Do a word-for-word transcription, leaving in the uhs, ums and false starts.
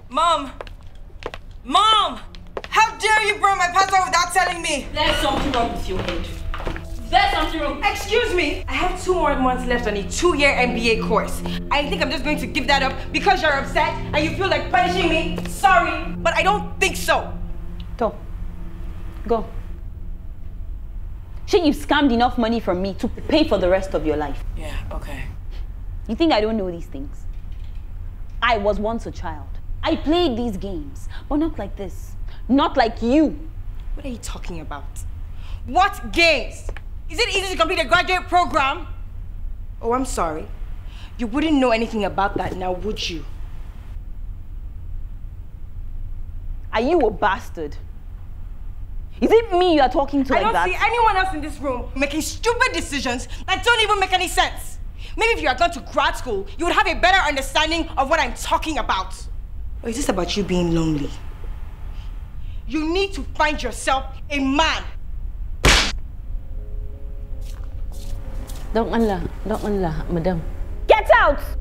Mom! Mom! How dare you burn my passport without telling me? There's something wrong with your head. There's something wrong. Excuse me. I have two more months left on a two-year M B A course. I think I'm just going to give that up because you're upset and you feel like punishing me. Sorry, but I don't think so. Go. Go. Shit, you scammed enough money from me to pay for the rest of your life. Yeah, okay. You think I don't know these things? I was once a child. I played these games, but not like this. Not like you. What are you talking about? What games? Is it easy to complete a graduate program? Oh, I'm sorry. You wouldn't know anything about that now, would you? Are you a bastard? Is it me you are talking to I like that? don't see anyone else in this room making stupid decisions that don't even make any sense. Maybe if you had gone to grad school, you would have a better understanding of what I'm talking about. Or is this about you being lonely? You need to find yourself a man. Don't Allah, don't Allah, madam. Get out!